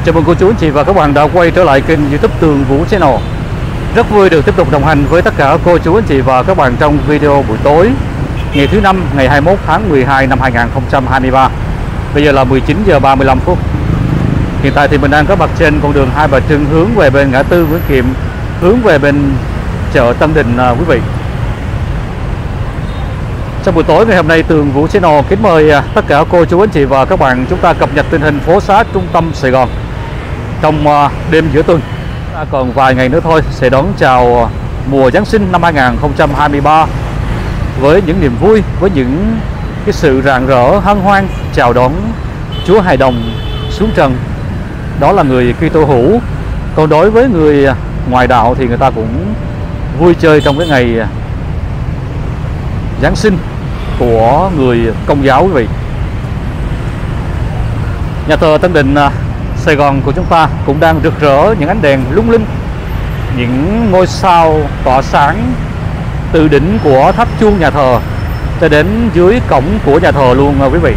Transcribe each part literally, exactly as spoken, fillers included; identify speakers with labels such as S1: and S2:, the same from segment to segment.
S1: Chào mừng cô chú anh chị và các bạn đã quay trở lại kênh YouTube Tường Vũ Channel. Rất vui được tiếp tục đồng hành với tất cả cô chú anh chị và các bạn trong video buổi tối ngày thứ năm, ngày hai mươi mốt tháng mười hai năm hai nghìn không trăm hai mươi ba. Bây giờ là mười chín giờ ba mươi lăm phút. Hiện tại thì mình đang có mặt trên con đường Hai Bà Trưng hướng về bên ngã tư Nguyễn Kiệm, hướng về bên chợ Tân Định à, quý vị. Trong buổi tối ngày hôm nay, Tường Vũ Channel kính mời tất cả cô chú anh chị và các bạn chúng ta cập nhật tình hình phố xá trung tâm Sài Gòn trong đêm giữa tuần. Còn vài ngày nữa thôi sẽ đón chào mùa Giáng sinh năm hai nghìn không trăm hai mươi ba với những niềm vui, với những cái sự rạng rỡ hân hoan chào đón Chúa Hài Đồng xuống trần. Đó là người Kitô hữu. Còn đối với người ngoài đạo thì người ta cũng vui chơi trong cái ngày Giáng sinh của người Công giáo quý vị. Nhà thờ Tân Định Sài Gòn của chúng ta cũng đang rực rỡ những ánh đèn lung linh, những ngôi sao tỏa sáng từ đỉnh của tháp chuông nhà thờ cho đến dưới cổng của nhà thờ luôn quý vị.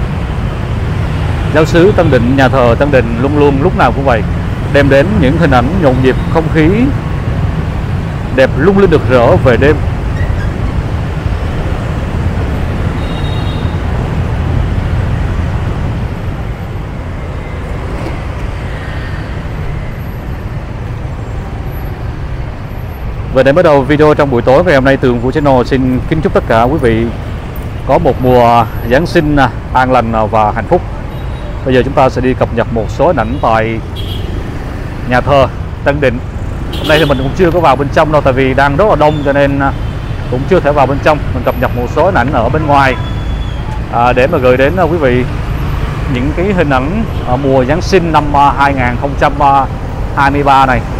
S1: Giáo xứ Tân Định, nhà thờ Tân Định luôn luôn lúc nào cũng vậy, đem đến những hình ảnh nhộn nhịp, không khí đẹp lung linh rực rỡ về đêm. Và để bắt đầu video trong buổi tối ngày hôm nay, Tường Vũ Channel xin kính chúc tất cả quý vị có một mùa Giáng sinh an lành và hạnh phúc. Bây giờ chúng ta sẽ đi cập nhật một số hình ảnh tại nhà thờ Tân Định. Hôm nay thì mình cũng chưa có vào bên trong đâu, tại vì đang rất là đông cho nên cũng chưa thể vào bên trong. Mình cập nhật một số hình ảnh ở bên ngoài à, để mà gửi đến quý vị những cái hình ảnh mùa Giáng sinh năm hai nghìn không trăm hai mươi ba này.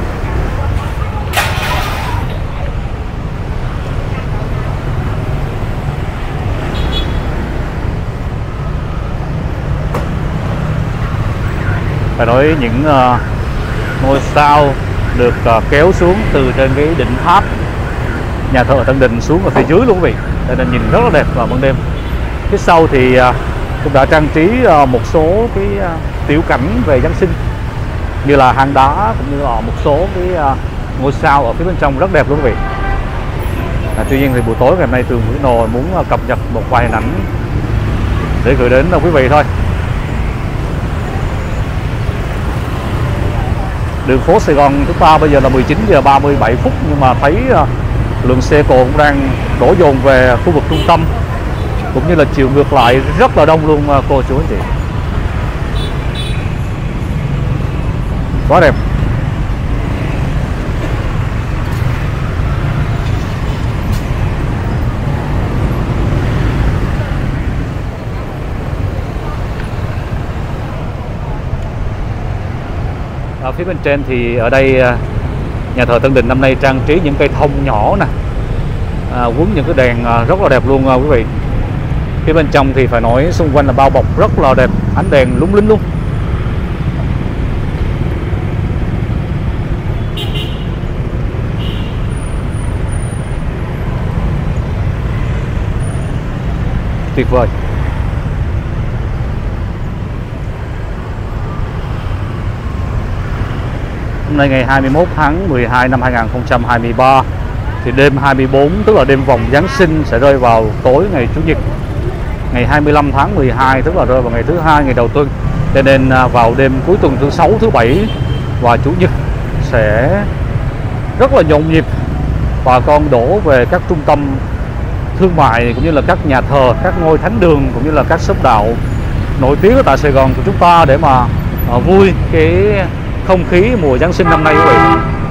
S1: Phải nói những uh, ngôi sao được uh, kéo xuống từ trên cái đỉnh tháp nhà thờ Tân Định xuống ở phía dưới luôn quý vị, cho nên nhìn rất là đẹp vào ban đêm. Phía sau thì uh, cũng đã trang trí uh, một số cái uh, tiểu cảnh về Giáng sinh như là hang đá, cũng như là một số cái uh, ngôi sao ở phía bên trong rất đẹp luôn quý vị. À, tuy nhiên thì buổi tối ngày hôm nay Tường Vũ Channel muốn uh, cập nhật một vài hình ảnh để gửi đến uh, quý vị thôi. Đường phố Sài Gòn chúng ta bây giờ là mười chín giờ ba mươi bảy phút, nhưng mà thấy lượng xe cộ cũng đang đổ dồn về khu vực trung tâm, cũng như là chiều ngược lại rất là đông luôn cô chú anh chị. Quá đẹp. Ở phía bên trên thì ở đây nhà thờ Tân Định năm nay trang trí những cây thông nhỏ nè, à, quấn những cái đèn rất là đẹp luôn quý vị. Phía bên trong thì phải nói xung quanh là bao bọc rất là đẹp, ánh đèn lung linh luôn. Tuyệt vời. Hôm nay ngày hai mươi mốt tháng mười hai năm hai nghìn không trăm hai mươi ba thì đêm hai mươi bốn, tức là đêm vòng Giáng sinh, sẽ rơi vào tối ngày Chủ nhật ngày hai mươi lăm tháng mười hai, tức là rơi vào ngày thứ hai, ngày đầu tuần. Cho nên vào đêm cuối tuần thứ sáu, thứ bảy và Chủ nhật sẽ rất là nhộn nhịp, bà con đổ về các trung tâm thương mại, cũng như là các nhà thờ, các ngôi thánh đường, cũng như là các shop đạo nổi tiếng ở tại Sài Gòn của chúng ta để mà uh, vui cái không khí mùa Giáng sinh năm nay quý vị.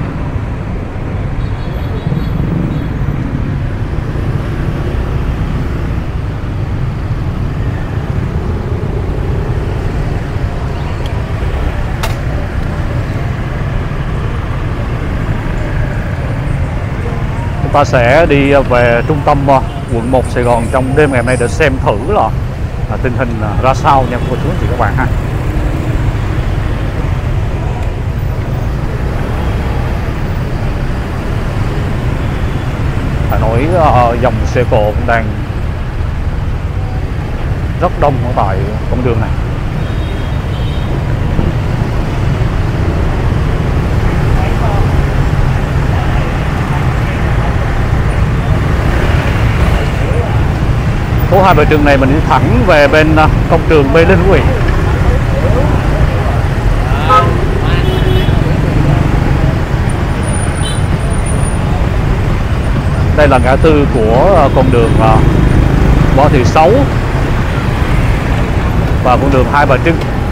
S1: Chúng ta sẽ đi về trung tâm quận một Sài Gòn trong đêm ngày hôm nay để xem thử là tình hình ra sao nha cô chú anh chị các bạn ha. Phải nói uh, dòng xe cộ cũng đang rất đông ở tại con đường này. phố Hai Bà Trưng này mình đi thẳng về bên công trường Mê Linh quý vị. Đây là ngã tư của con đường Võ Thị Sáu và con đường Hai Bà Trưng.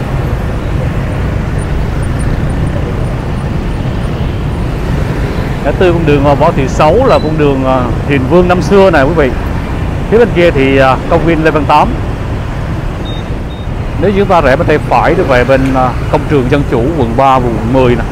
S1: Ngã tư con đường Võ Thị Sáu là con đường Hiền Vương năm xưa này quý vị. Phía bên kia thì công viên Lê Văn Tám. Nếu chúng ta rẽ bên tay phải đi về bên công trường Dân Chủ quận ba, quận mười nè.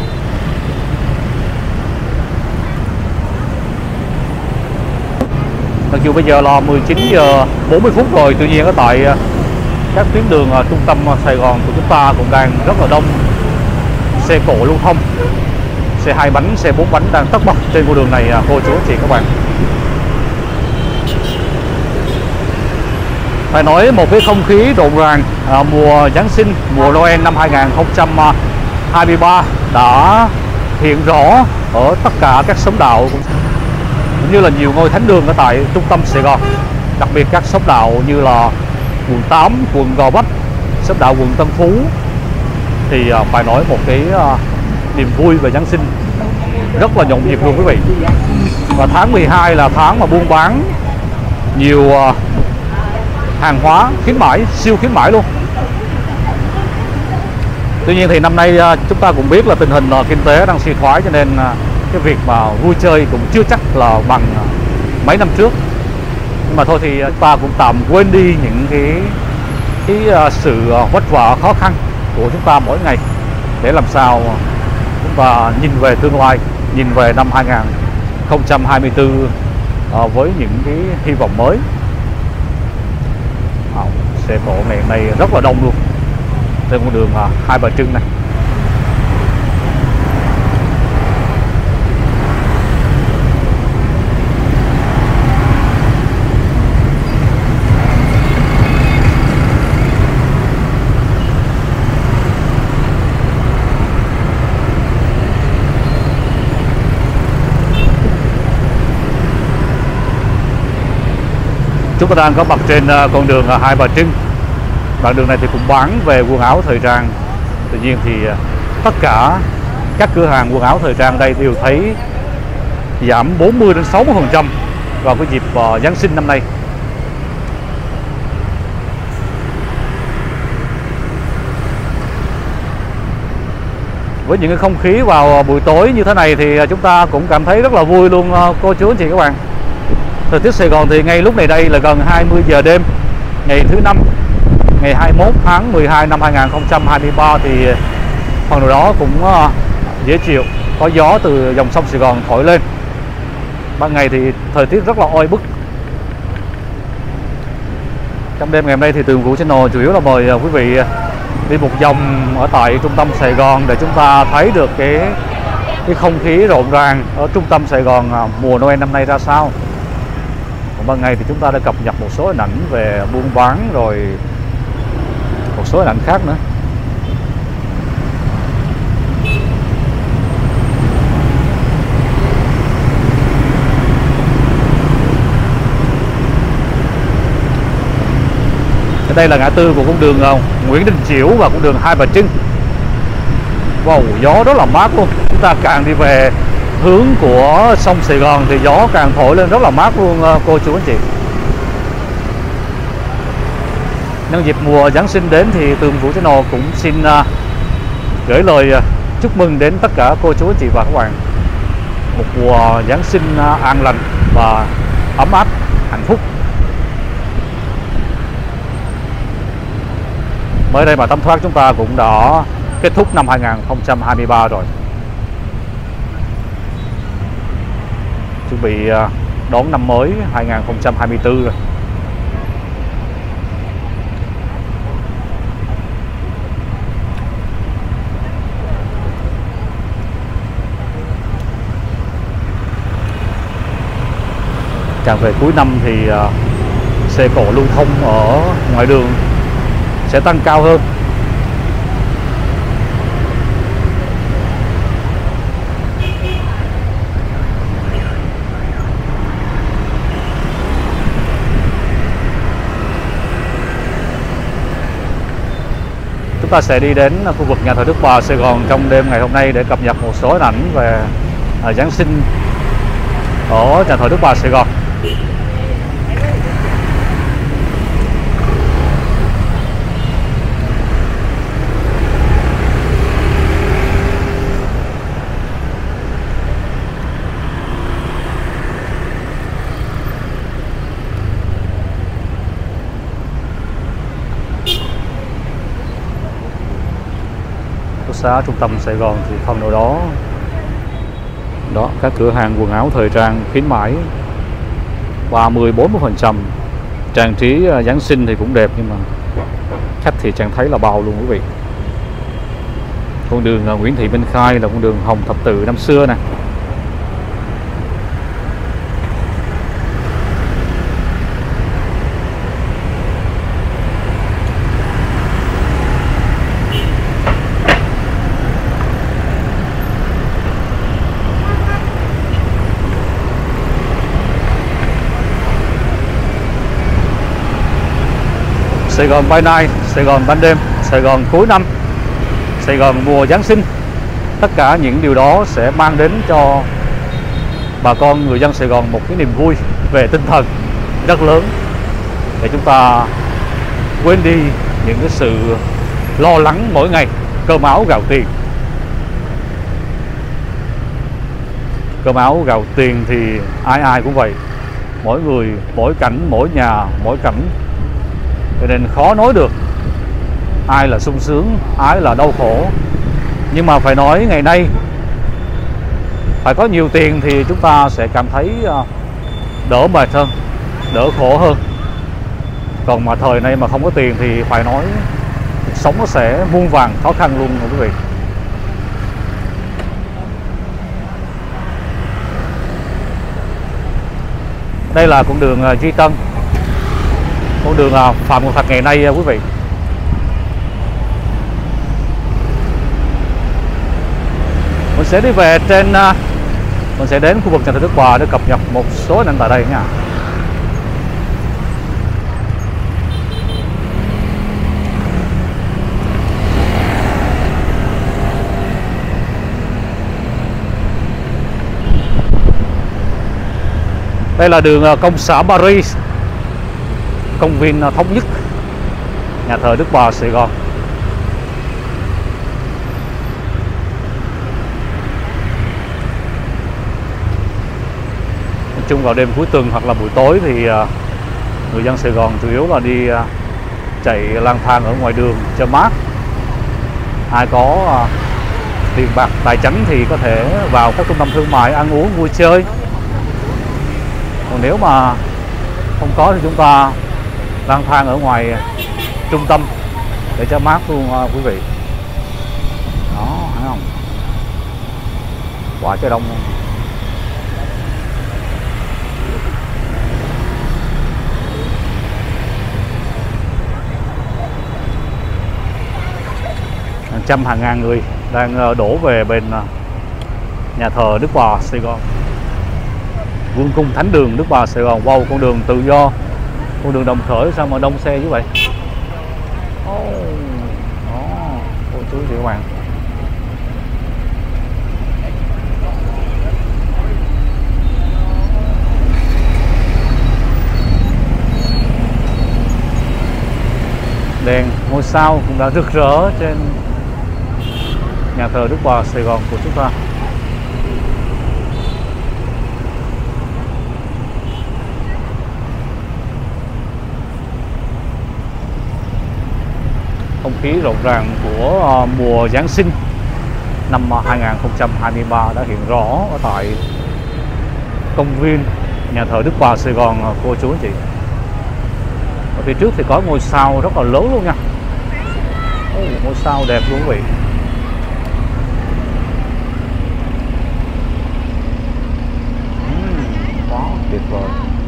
S1: Mặc dù bây giờ là mười chín giờ bốn mươi phút rồi, tuy nhiên ở tại các tuyến đường trung tâm Sài Gòn của chúng ta cũng đang rất là đông xe cộ lưu thông. Xe hai bánh, xe bốn bánh đang tất bật trên con đường này cô chú anh chị các bạn. Phải nói một cái không khí rộn ràng à, mùa Giáng sinh, mùa Noel năm hai nghìn không trăm hai mươi ba đã hiện rõ ở tất cả các xóm đạo cũng như là nhiều ngôi thánh đường ở tại trung tâm Sài Gòn. Đặc biệt các xóm đạo như là quận tám, quận Gò Vấp, xóm đạo quận Tân Phú thì à, phải nói một cái à, niềm vui về Giáng sinh rất là nhộn nhịp luôn quý vị. Và tháng mười hai là tháng mà buôn bán nhiều à, hàng hóa khuyến mãi, siêu khuyến mãi luôn. Tuy nhiên thì năm nay chúng ta cũng biết là tình hình kinh tế đang suy thoái, cho nên cái việc mà vui chơi cũng chưa chắc là bằng mấy năm trước. Nhưng mà thôi thì chúng ta cũng tạm quên đi những cái, cái sự vất vả khó khăn của chúng ta mỗi ngày để làm sao chúng ta nhìn về tương lai, nhìn về năm hai nghìn không trăm hai mươi tư với những cái hy vọng mới. Xe cộ này này rất là đông luôn trên con đường Hai Bà Trưng này. Chúng ta đang có mặt trên con đường Hai Bà Trưng. Đoạn đường này thì cũng bán về quần áo thời trang. Tuy nhiên thì tất cả các cửa hàng quần áo thời trang đây đều thấy giảm bốn mươi đến sáu mươi phần trăm vào cái dịp Giáng sinh năm nay. Với những cái không khí vào buổi tối như thế này thì chúng ta cũng cảm thấy rất là vui luôn cô chú anh chị các bạn. Thời tiết Sài Gòn thì ngay lúc này đây là gần hai mươi giờ đêm ngày thứ năm, ngày hai mươi mốt tháng mười hai năm hai nghìn không trăm hai mươi ba thì phần nào đó cũng dễ chịu, có gió từ dòng sông Sài Gòn thổi lên. Ban ngày thì thời tiết rất là oi bức. Trong đêm ngày hôm nay thì Tường Vũ Channel chủ yếu là mời quý vị đi một vòng ở tại trung tâm Sài Gòn để chúng ta thấy được cái cái không khí rộn ràng ở trung tâm Sài Gòn mùa Noel năm nay ra sao. Còn ban ngày thì chúng ta đã cập nhật một số hình ảnh về buôn bán rồi một số hình ảnh khác nữa. Ở đây là ngã tư của con đường Nguyễn Đình Chiểu và con đường Hai Bà Trưng. Wow, gió rất là mát luôn. Chúng ta càng đi về hướng của sông Sài Gòn thì gió càng thổi lên rất là mát luôn cô chú anh chị. Nhân dịp mùa Giáng sinh đến thì Tường Vũ Channel cũng xin uh, gửi lời uh, chúc mừng đến tất cả cô chú anh chị và các bạn một mùa Giáng sinh uh, an lành và ấm áp, hạnh phúc. Mới đây mà Tâm Thoát chúng ta cũng đã kết thúc năm hai nghìn không trăm hai mươi ba rồi, chuẩn bị uh, đón năm mới hai nghìn không trăm hai mươi tư rồi. Càng về cuối năm thì uh, xe cộ lưu thông ở ngoài đường sẽ tăng cao hơn. Chúng ta sẽ đi đến khu vực nhà thờ Đức Bà Sài Gòn trong đêm ngày hôm nay để cập nhật một số hình ảnh về à, Giáng sinh ở nhà thờ Đức Bà Sài Gòn. Xá trung tâm Sài Gòn thì phần nào đó đó các cửa hàng quần áo thời trang khuyến mãi ba mươi bốn mươi phần trăm, trang trí Giáng sinh thì cũng đẹp nhưng mà khách thì chẳng thấy là bao luôn quý vị. Con đường Nguyễn Thị Minh Khai là con đường Hồng Thập Tự năm xưa nè. Sài Gòn by night, Sài Gòn ban đêm, Sài Gòn cuối năm, Sài Gòn mùa Giáng sinh. Tất cả những điều đó sẽ mang đến cho bà con người dân Sài Gòn một cái niềm vui về tinh thần rất lớn, để chúng ta quên đi những cái sự lo lắng mỗi ngày cơm áo gạo tiền. Cơm áo gạo tiền thì ai ai cũng vậy, mỗi người mỗi cảnh, mỗi nhà mỗi cảnh, cho nên khó nói được ai là sung sướng, ai là đau khổ. Nhưng mà phải nói ngày nay phải có nhiều tiền thì chúng ta sẽ cảm thấy đỡ mệt hơn, đỡ khổ hơn. Còn mà thời nay mà không có tiền thì phải nói cuộc sống nó sẽ muôn vàn khó khăn luôn quý vị. Đây là con đường Duy Tân, con đường Phạm Ngọc Thạch ngày nay quý vị. Mình sẽ đi về trên, mình sẽ đến khu vực nhà thờ Đức Bà để cập nhật một số hình ảnh tại đây nha. Đây là đường Công xã Paris, công viên Thống Nhất, nhà thờ Đức Bà Sài Gòn. Nói chung vào đêm cuối tuần hoặc là buổi tối thì người dân Sài Gòn chủ yếu là đi chạy lang thang ở ngoài đường cho mát. Ai có tiền bạc tài chánh thì có thể vào các trung tâm thương mại ăn uống vui chơi. Còn nếu mà không có thì chúng ta lang thang ở ngoài trung tâm để cho mát luôn quý vị. Đó, thấy không? Quá trời đông luôn. Hàng trăm hàng ngàn người đang đổ về bên nhà thờ Đức Bà Sài Gòn, Vương cung Thánh đường Đức Bà Sài Gòn. Wow, con đường tự do, con đường Đồng Khởi sao mà đông xe như vậy. Oh, oh, cô chú chị các bạn. Đèn ngôi sao cũng đã rực rỡ trên nhà thờ Đức Bà Sài Gòn của chúng ta. Không khí rộn ràng của mùa Giáng sinh năm hai không hai ba đã hiện rõ ở tại công viên nhà thờ Đức Bà Sài Gòn cô chú anh chị. Ở phía trước thì có ngôi sao rất là lớn luôn nha. Ồ, ngôi sao đẹp luôn quý vị. uhm, Quá tuyệt vời.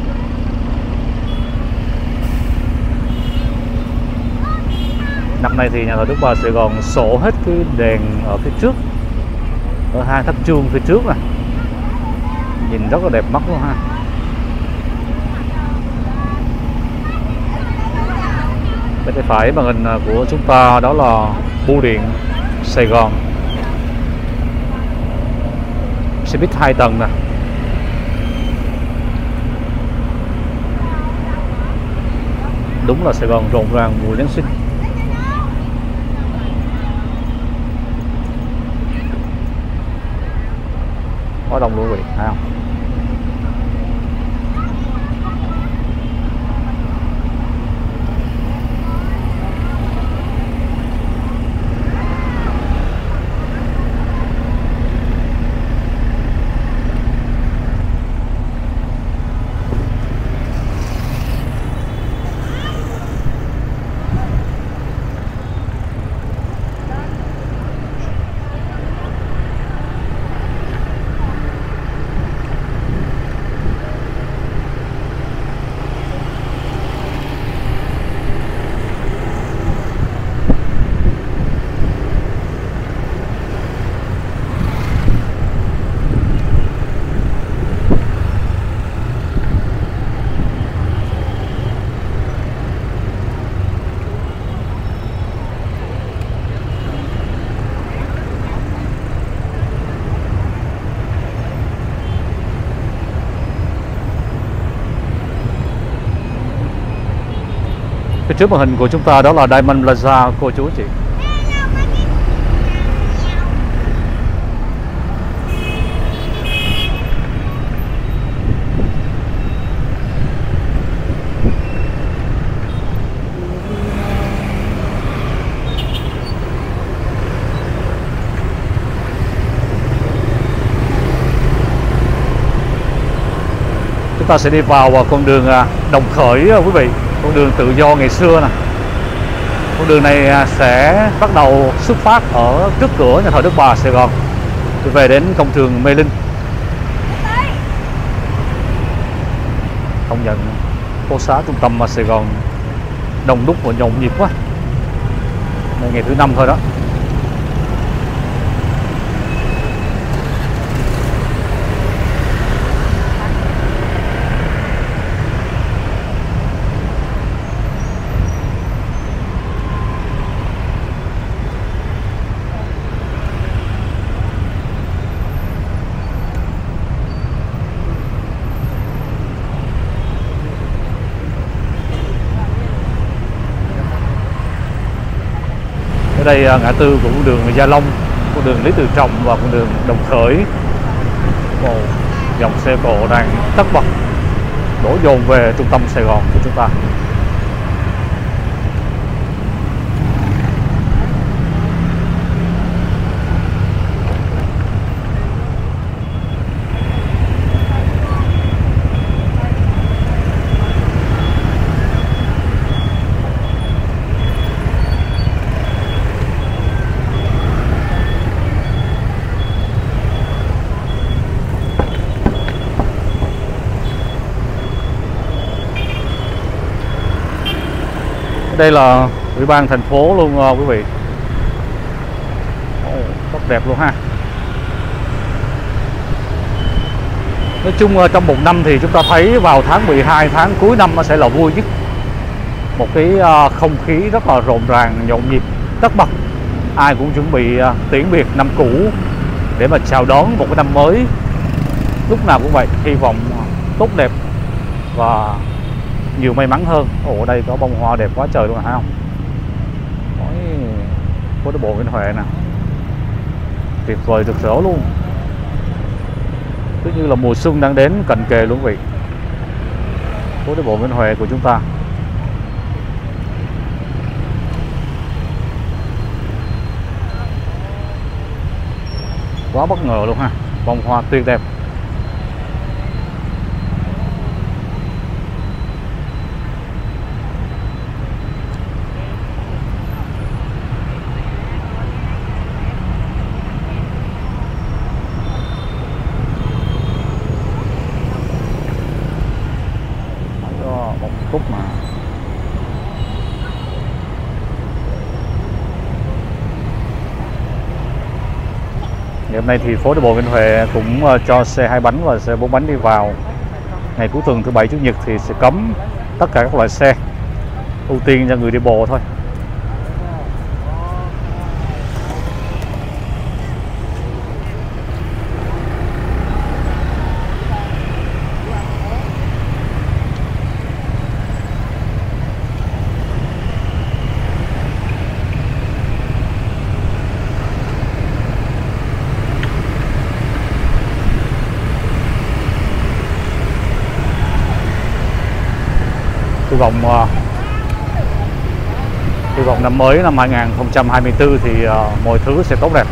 S1: Năm nay thì nhà thờ Đức Bà Sài Gòn sổ hết cái đèn ở phía trước, ở hai tháp chuông phía trước này, nhìn rất là đẹp mắt luôn ha. Bên tay phải màn hình của chúng ta đó là bưu điện Sài Gòn. Xe buýt hai tầng nè. Đúng là Sài Gòn rộn ràng mùa Giáng sinh. Quá đông luôn quý vị, thấy không? Phía trước màn hình của chúng ta đó là Diamond Plaza cô chú chị. Chúng ta sẽ đi vào con đường Đồng Khởi quý vị, con đường tự do ngày xưa nè. Con đường này sẽ bắt đầu xuất phát ở trước cửa nhà thờ Đức Bà Sài Gòn, rồi về đến công trường Mê Linh. Công nhận phố xá trung tâm mà Sài Gòn đông đúc và nhộn nhịp quá. Đây ngày thứ năm thôi đó. Ở đây ngã tư của con đường Gia Long, con đường Lý Tự Trọng và con đường Đồng Khởi. Một dòng xe cộ đang tất bật đổ dồn về trung tâm Sài Gòn của chúng ta. Đây là ủy ban thành phố luôn quý vị. Oh, rất đẹp luôn ha. Nói chung trong một năm thì chúng ta thấy vào tháng mười hai, tháng cuối năm nó sẽ là vui nhất. Một cái không khí rất là rộn ràng, nhộn nhịp, tất bật. Ai cũng chuẩn bị tiễn biệt năm cũ để mà chào đón một cái năm mới. Lúc nào cũng vậy, hy vọng tốt đẹp và nhiều may mắn hơn. Ồ, ở đây có bông hoa đẹp quá trời luôn hả không? Phố đi bộ Nguyễn Huệ nè, tuyệt vời rực rỡ luôn, cứ như là mùa xuân đang đến cận kề luôn quý vị. Phố đi bộ Nguyễn Huệ của chúng ta quá bất ngờ luôn ha, bông hoa tuyệt đẹp. Phút mà ngày hôm nay thì phố đi bộ Nguyễn Huệ cũng cho xe hai bánh và xe bốn bánh đi vào. Ngày cuối tuần thứ bảy chủ nhật thì sẽ cấm tất cả các loại xe, ưu tiên cho người đi bộ thôi. Hy vọng uh, hy vọng năm mới năm hai nghìn không trăm hai mươi tư thì uh, mọi thứ sẽ tốt đẹp.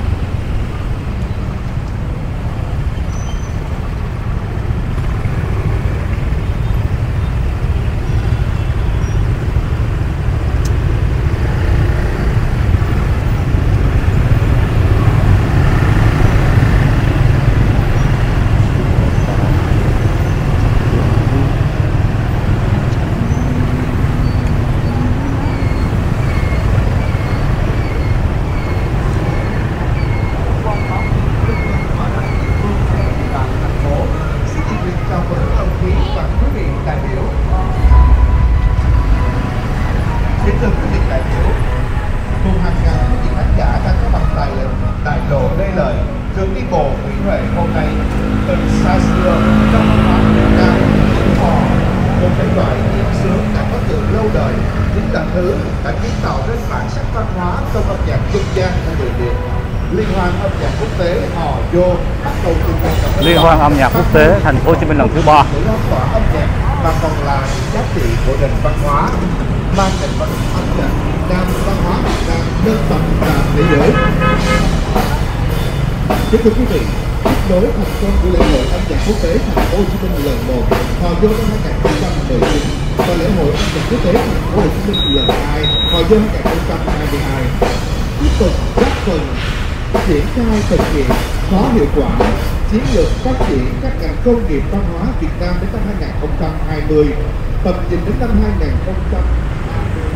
S1: Liên hoan âm nhạc quốc tế Thành phố Hồ Chí Minh lần thứ ba.
S2: Âm nhạc mà còn là giá trị của nền văn hóa, mang nền văn hóa âm nhạc Việt Nam, văn hóa Việt Nam nâng tầm và thế giới. Kính thưa quý vị, tiếp nối thành công của lễ hội âm nhạc quốc tế Thành phố Hồ Chí Minh lần một vào vô năm hai nghìn không trăm mười chín và lễ hội âm nhạc quốc tế Thành phố Hồ Chí Minh lần hai vào vô hai nghìn không trăm hai mươi hai, tiếp tục góp phần triển khai thực hiện có hiệu quả chiến lược phát triển các ngành công nghiệp văn hóa Việt Nam đến năm hai nghìn không trăm hai mươi, tầm nhìn đến năm hai nghìn không trăm ba mươi.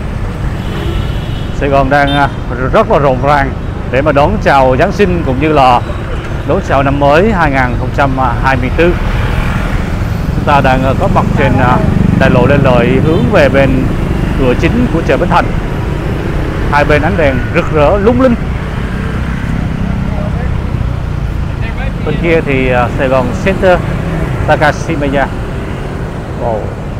S1: Sài Gòn đang rất là rộn ràng để mà đón chào Giáng sinh cũng như là đón chào năm mới hai nghìn không trăm hai mươi tư. Chúng ta đang có mặt trên đại lộ Lê Lợi hướng về bên cửa chính của chợ Bến Thành. Hai bên ánh đèn rực rỡ lung linh. Bên kia thì uh, Sài Gòn Center Takashimaya. Wow.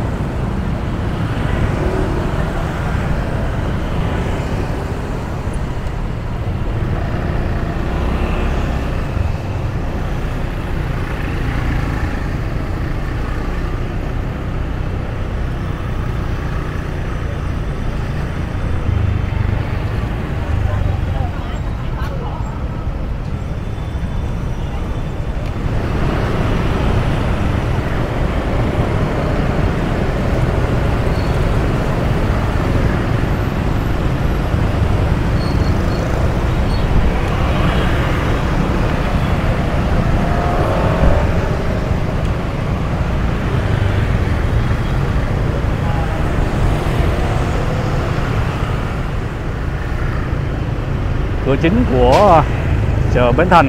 S1: Cửa chính của chợ Bến Thành.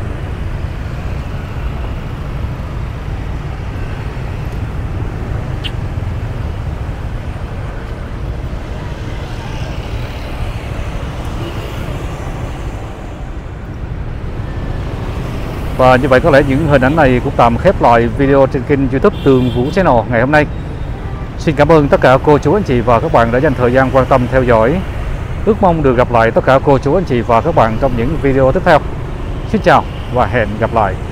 S1: Và như vậy có lẽ những hình ảnh này cũng tạm khép lại video trên kênh YouTube Tường Vũ Channel ngày hôm nay. Xin cảm ơn tất cả cô chú anh chị và các bạn đã dành thời gian quan tâm theo dõi. Ước mong được gặp lại tất cả cô chú anh chị và các bạn trong những video tiếp theo. Xin chào và hẹn gặp lại.